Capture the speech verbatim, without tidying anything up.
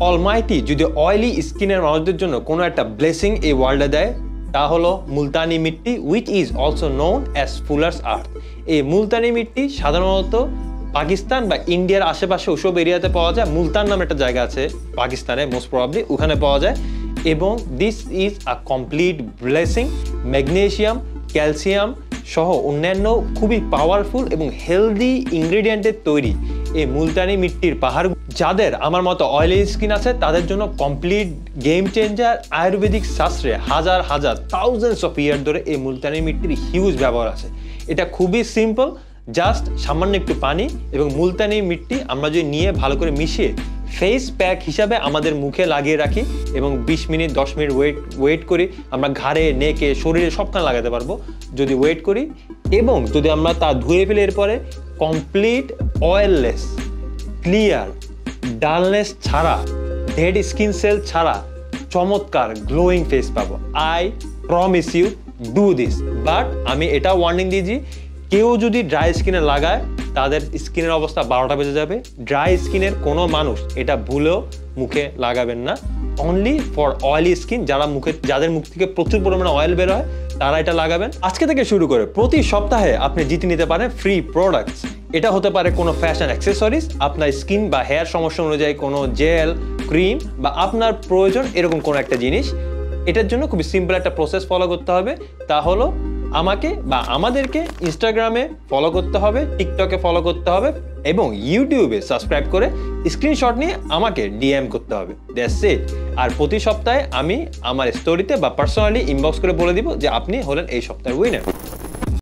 Almighty যদি oily স্কিনের মানুষদের জন্য কোনো একটা ব্লেসিং এই ওয়ার্ল্ডে দেয় তা হলো Multani mitti, which is also known as fuller's earth. এই মুলতানি মিট্টি সাধারণত পাকিস্তান বা ইন্ডিয়ার আশেপাশে ওসব এরিয়াতে পাওয়া যায়। মুলতান নামে একটা জায়গা আছে পাকিস্তানে, মোস্ট প্রবাবলি ওখানে পাওয়া যায়। এবং this is a complete blessing. Magnesium, calcium সহ অন্যান্য খুবই পাওয়ারফুল এবং হেলদি ইনগ্রেডিয়েন্টের তৈরি এই মুলতানি মিট্টির পাহাড়, যাদের আমার মতো অয়েলি স্কিন আছে তাদের জন্য কমপ্লিট গেম চেঞ্জার। আয়ুর্বেদিক শাস্ত্রে হাজার হাজার থাউজেন্ডস অফ ইয়ার ধরে এই মুলতানি মিট্টির হিউজ ব্যবহার আছে। এটা খুবই সিম্পল, জাস্ট সামান্য একটু পানি এবং মুলতানি মিট্টি আমরা যদি নিয়ে ভালো করে মিশিয়ে ফেস প্যাক হিসাবে আমাদের মুখে লাগিয়ে রাখি এবং বিশ মিনিট দশ মিনিট ওয়েট ওয়েট করি, আমরা ঘাড়ে, নেকে, শরীরে সবখানে লাগাতে পারবো যদি ওয়েট করি। এবং যদি আমরা তা ধুয়ে ফেলে এরপরে কমপ্লিট অয়েললেস, ক্লিয়ার, ডালনেস ছাড়া, ডেড স্কিন সেল ছাড়া চমৎকার গ্লোয়িং ফেস পাবো। I promise you do this. But আমি এটা ওয়ার্নিং দিয়েছি, কেউ যদি ড্রাই স্কিনে লাগায় তাদের স্কিনের অবস্থা বারোটা বেজে যাবে। ড্রাই স্কিনের কোনো মানুষ এটা ভুলেও মুখে লাগাবেন না। অনলি ফর অয়েলি স্কিন, যারা মুখে যাদের মুখ থেকে প্রচুর পরিমাণে অয়েল বের হয় তারা এটা লাগাবেন। আজকে থেকে শুরু করে প্রতি সপ্তাহে আপনি জিতে নিতে পারেন ফ্রি প্রোডাক্টস। এটা হতে পারে কোনো ফ্যাশন অ্যাক্সেসরিজ, আপনার স্কিন বা হেয়ার সমস্যা অনুযায়ী কোনো জেল, ক্রিম বা আপনার প্রয়োজন এরকম কোনো একটা জিনিস। এটার জন্য খুবই সিম্পল একটা প্রসেস ফলো করতে হবে, তা হলো আমাকে বা আমাদেরকে ইনস্টাগ্রামে ফলো করতে হবে, টিকটকে ফলো করতে হবে এবং ইউটিউবে সাবস্ক্রাইব করে স্ক্রিনশট নিয়ে আমাকে ডিএম করতে হবে। That's it. আর প্রতি সপ্তাহে আমি আমার স্টোরিতে বা পার্সোনালি ইনবক্স করে বলে দিব যে আপনি হলেন এই সপ্তাহের উইনার।